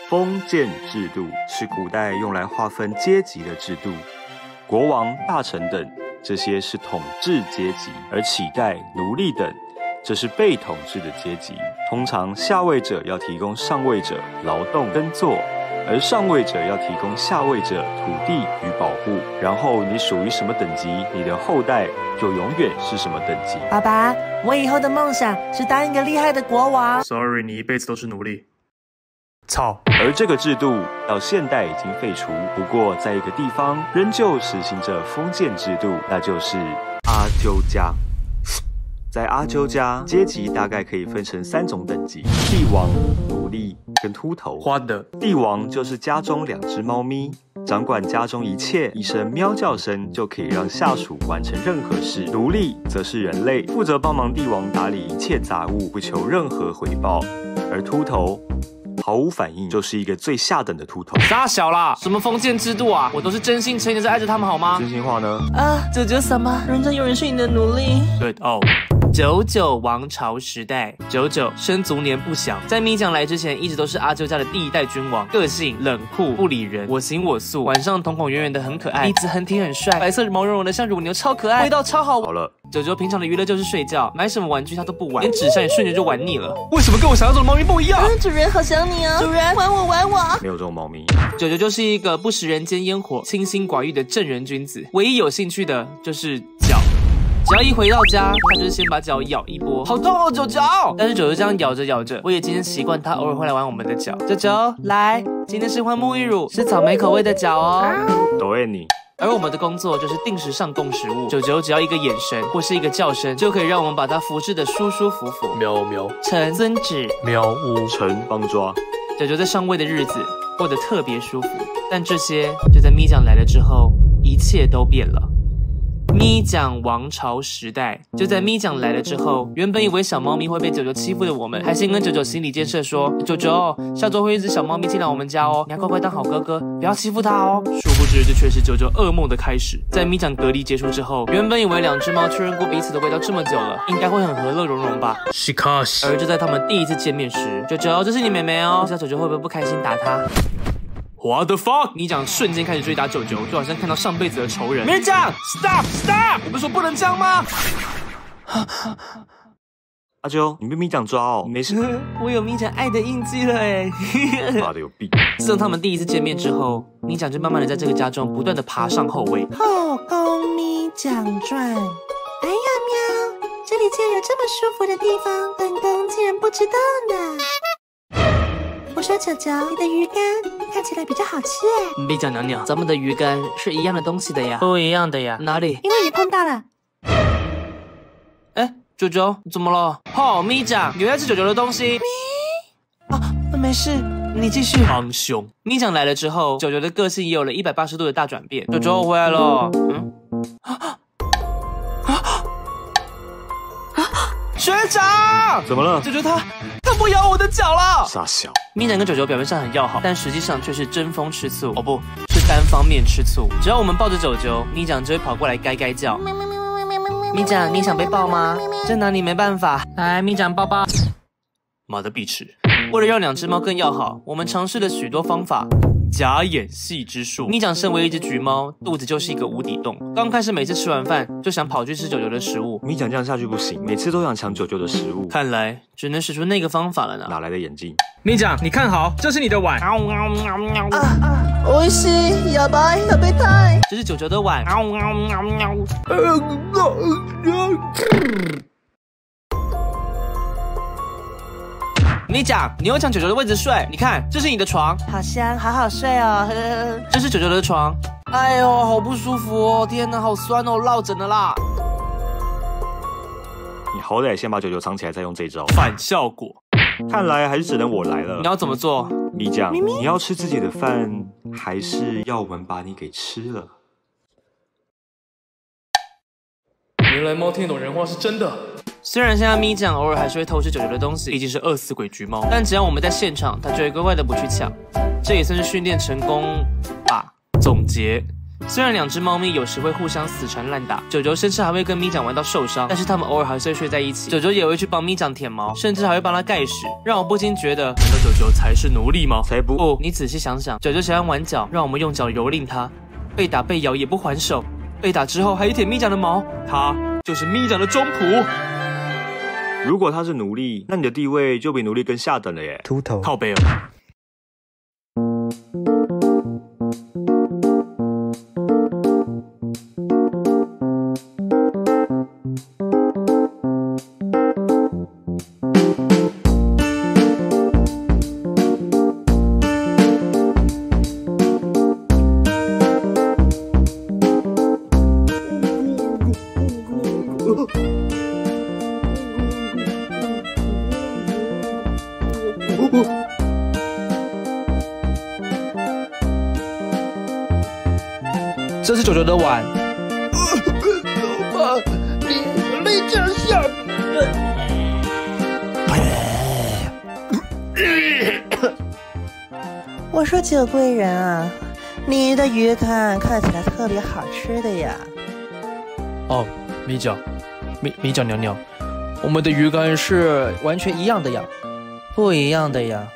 封建制度是古代用来划分阶级的制度，国王、大臣等这些是统治阶级，而乞丐、奴隶等这是被统治的阶级。通常下位者要提供上位者劳动耕作，而上位者要提供下位者土地与保护。然后你属于什么等级，你的后代就永远是什么等级。 爸爸，我以后的梦想是当一个厉害的国王。 Sorry， 你一辈子都是奴隶。操！ 而这个制度到现代已经废除，不过在一个地方仍旧实行着封建制度，那就是阿鸠家。在阿鸠家，阶级大概可以分成3种等级：帝王、奴隶跟秃头。 花的帝王就是家中2只猫咪，掌管家中一切，一声喵叫声就可以让下属完成任何事。奴隶则是人类，负责帮忙帝王打理一切杂物，不求任何回报。而秃头毫无反应，就是一个最下等的秃头。 傻小啦，什么封建制度啊？我都是真心诚意的在爱着他们，好吗？ 真心话呢？ 舅舅什么？人家有人是你的奴隶。 对哦。99王朝时代，99生卒年不详，在咪酱来之前，一直都是阿鸠家的第1代君王，个性冷酷不理人，我行我素，晚上瞳孔圆圆的很可爱，鼻子很挺很帅，白色毛茸茸的像乳牛，超可爱，味道超好闻。 好了 ，99平常的娱乐就是睡觉，买什么玩具他都不玩，连纸箱也瞬间就玩腻了。为什么跟我想象中的猫咪不一样？ 主人好想你哦，主人玩我玩我。 没有这种猫咪。 99就是一个不食人间烟火、清心寡欲的正人君子，唯一有兴趣的就是脚。只要一回到家，他就是先把脚咬一波，好痛哦，99！但是99这样咬着咬着，我也渐渐习惯他偶尔会来玩我们的脚。99，来，今天是换沐浴乳，是草莓口味的脚哦。 抖爱你。 而我们的工作就是定时上供食物，99只要一个眼神或是一个叫声，就可以让我们把它服侍的舒舒服服。 喵喵， 臣遵旨。 喵呜， 臣帮抓。 99在上位的日子过得特别舒服，但这些就在咪酱来了之后，一切都变了。 咪酱王朝时代，就在咪酱来了之后，原本以为小猫咪会被99欺负的我们，还先跟99心理建设说，99下周会有一只小猫咪进来我们家哦，你要乖乖当好哥哥，不要欺负它哦。殊不知这却是99噩梦的开始。在咪酱隔离结束之后，原本以为2只猫确认过彼此的味道这么久了，应该会很和乐融融吧。 是卡西。 而就在他们第一次见面时，99这是你妹妹哦，不知道99会不会不开心打她。 What the fuck！ 咪酱瞬间开始追打99，就好像看到上辈子的仇人。咪酱 ，stop！ 我不是说不能这样吗？ 阿啾，你被咪酱抓哦，没事。 我有咪酱爱的印记了哎。 妈的有病！ 自从他们第一次见面之后，咪酱就慢慢的在这个家中不断的爬上后位。 后宫咪酱传。哎呀喵，这里竟然有这么舒服的地方，本宫竟然不知道呢。 我说99，你的鱼干看起来比较好吃哎。 咪酱娘娘，咱们的鱼干是一样的东西的呀？不一样的呀？哪里？ 因为你碰到了。 哎，99，怎么了？哦，咪酱，你在吃99的东西。啊，没事，你继续。康兄，咪酱来了之后，99的个性也有了180度的大转变。99，我回来了。学长， 怎么了 99他不咬我的脚了。 傻小。 咪酱跟99表面上很要好，但实际上却是争风吃醋。哦不，是单方面吃醋。只要我们抱着99，咪酱就会跑过来该该叫。咪酱，你想被抱吗？真拿你没办法。来，咪酱抱抱。妈的碧池！为了让2只猫更要好，我们尝试了许多方法。 假演戏之术。咪酱身为一只橘猫，肚子就是一个无底洞。刚开始每次吃完饭就想跑去吃99的食物。 咪酱这样下去不行，每次都想抢99的食物。 看来只能使出那个方法了呢。 哪来的眼镜？ 咪酱，你看好，这是你的碗。 美味しい、やばい、食べたい。 这是99的碗。咪酱，你又抢99的位置睡，你看，这是你的床， 好香，好好睡哦。 这是99的床。哎呦，好不舒服哦！天哪，好酸哦，落枕了啦。 你好歹先把99藏起来，再用这招。 反效果。 看来还是只能我来了。 你要怎么做？ 咪酱，你要吃自己的饭，还是要我们把你给吃了？ 原来猫听懂人话是真的。 虽然现在咪酱偶尔还是会偷吃99的东西，毕竟是饿死鬼橘猫，但只要我们在现场，它就会乖乖的不去抢，这也算是训练成功吧。总结： 虽然两只猫咪有时会互相死缠烂打，九九甚至还会跟咪酱玩到受伤，但是他们偶尔还是会睡在一起。九九也会去帮咪酱舔毛，甚至还会帮他盖屎，让我不禁觉得，难道九九才是奴隶吗？ 才不！ 不，你仔细想想，九九喜欢玩脚，让我们用脚蹂躏他，被打被咬也不还手，被打之后还舔咪酱的毛，他就是咪酱的中仆。 如果他是奴隶，那你的地位就比奴隶更下等了耶。 秃头， 靠背哦。 这是九九的碗。 爸，你这样下。 我说酒贵人啊，你的鱼干看起来特别好吃的呀。 哦，米酱，米酱娘娘，我们的鱼干是完全一样的呀。 不一样的呀。